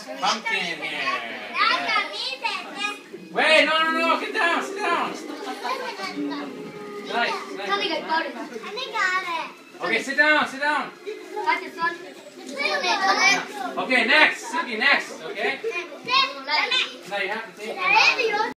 pumpkin in here. Wait, no, get down, sit down. Nice. Okay, sit down. Okay, next, Suki, next, okay? Now you have to take it.